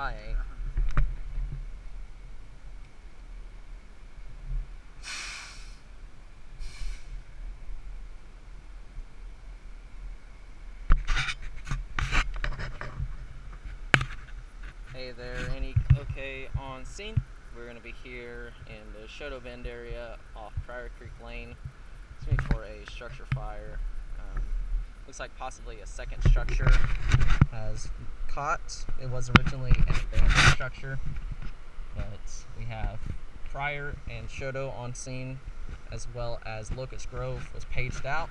I ain't. Hey there, Annie. Okay, on scene. We're going to be here in the Chouteau Bend area off Pryor Creek Lane. It's going to be for a structure fire. Looks like possibly a second structure has caught. It was originally an abandoned structure, but we have Pryor and Chouteau on scene, as well as Locust Grove was paged out.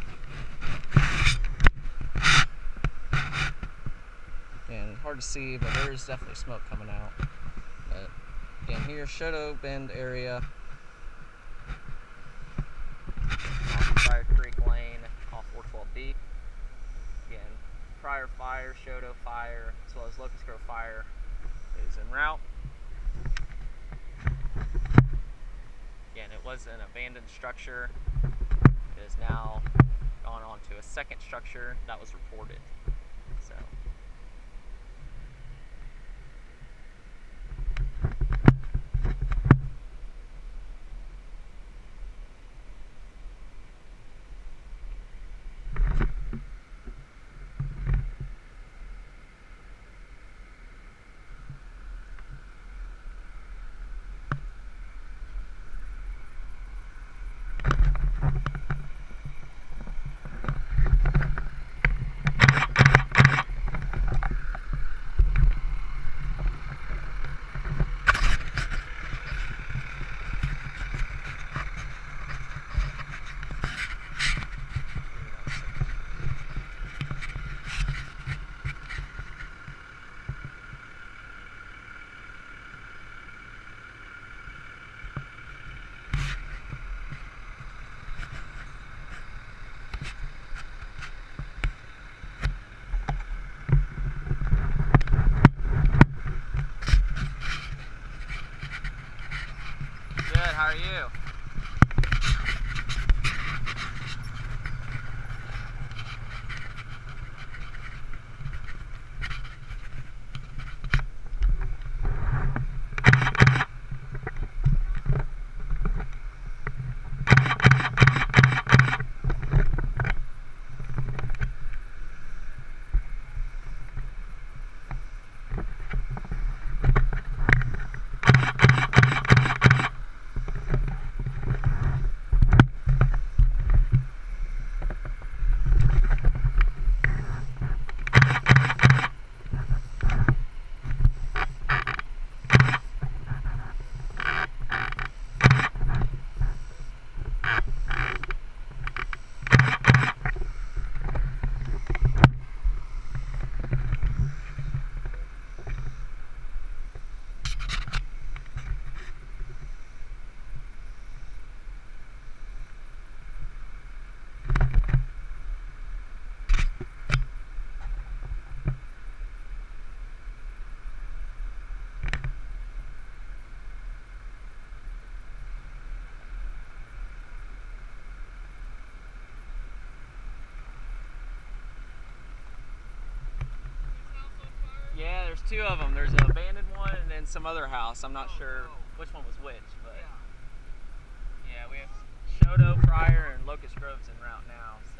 And hard to see, but there is definitely smoke coming out. But again, here, Chouteau Bend area, off Pryor Creek Lane, off 412B. Again, Pryor fire, Chouteau fire, as well as Locust Grove fire is en route. Again, it was an abandoned structure. It is now gone on to a second structure that was reported. So. Good, how are you? Yeah, there's two of them. There's an abandoned one and then some other house. I'm not sure which one was which, but yeah, we have Chouteau, Pryor, and Locust Groves en route now. So.